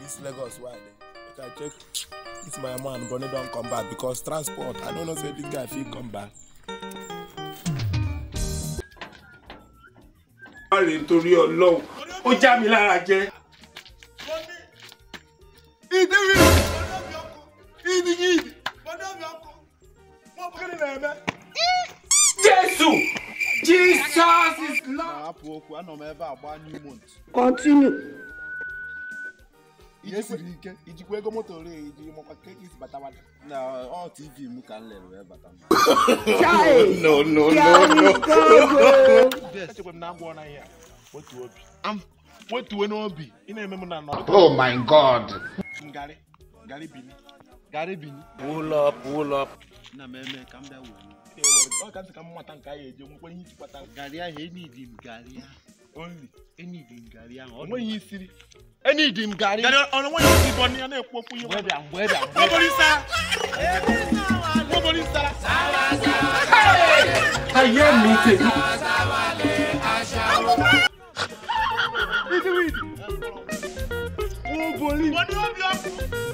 This Lagos why I check. It's my man, but he don't come back because transport. I don't know say this guy feel come back. Nítorí Ọlọ́run, ó já mi lára jẹ. Jesus is Lord. Continue. Yes, you go motor you mo take this batawada. Na all TV mu kan le we batama. No. Oh my God. Gary Bini. Pull up. Na meme calm down. Only any dim Gary. When you see any dim Gary. On when you see Bonnie and where nobody sir. I hear meeting. Oh, boy.